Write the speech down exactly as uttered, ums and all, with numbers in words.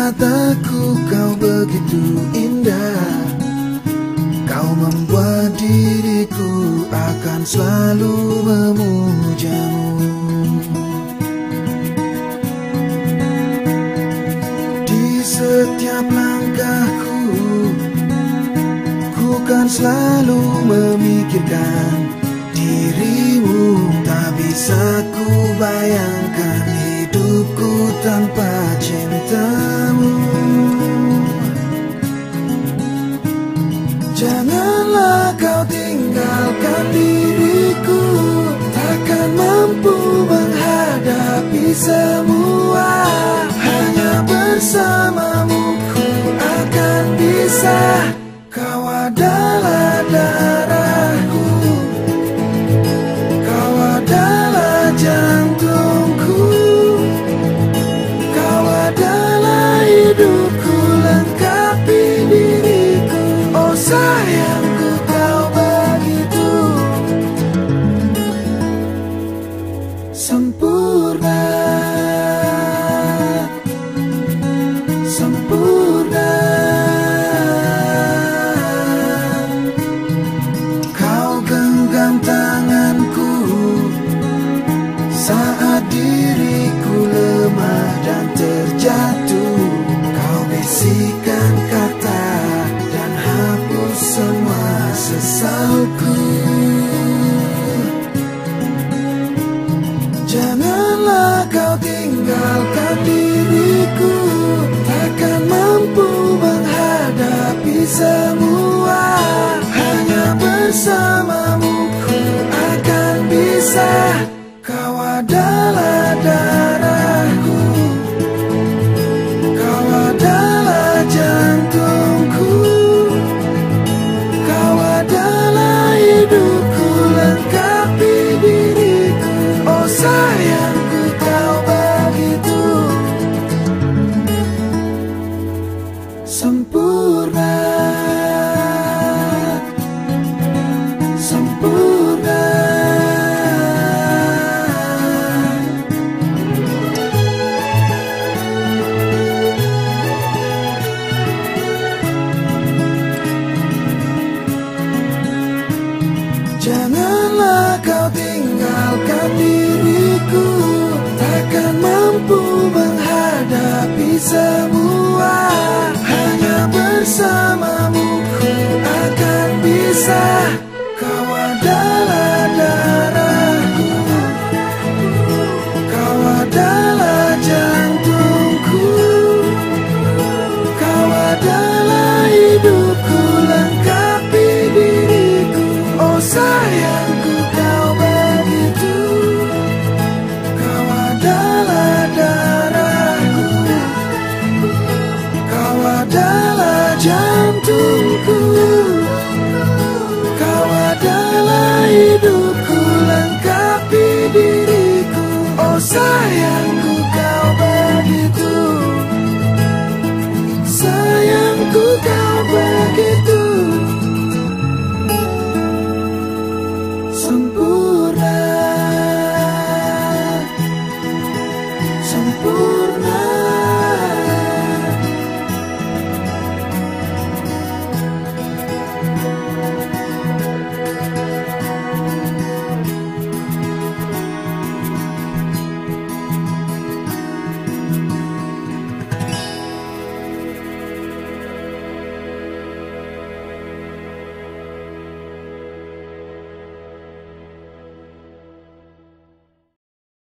mataku kau begitu indah. Kau membuat diriku akan selalu memujamu. Di setiap langkahku, ku kan selalu memikirkan dirimu. Tak bisa ku bayangkan hidupku tanpa cintamu. Janganlah kau tinggalkan diriku, takkan mampu menghadapi semua. Hanya bersamamu ku akan bisa. Kau adalah darahku, kau adalah jantungku, kau adalah hidupku, lengkapi diriku. Oh sayangku, kau begitu sempurna, sempurna. Kau genggam tanganku saat diriku lemah dan terjatuh. Kau bisikan kata dan hapus semua sesalku. Janganlah kau tinggalkan diriku, takkan mampu menghadapi semua. Hanya bersamamu ku akan bisa. Kau adalah darahku, kau adalah jantungku, kau adalah hidupku, lengkapi diriku. Oh sayangku, kau begitu sempurna, sempurna. Janganlah kau tinggalkan diriku, takkan mampu menghadapi semua. Hanya bersamamu ku akan bisa. Kau adalah darahku, kau adalah jantungku, kau adalah hidupku, lengkapi diriku. Oh sayangku, kau begitu. Kau adalah darahku, kau adalah jantungku, kau adalah hidupku, lengkapi diriku. Oh sayang.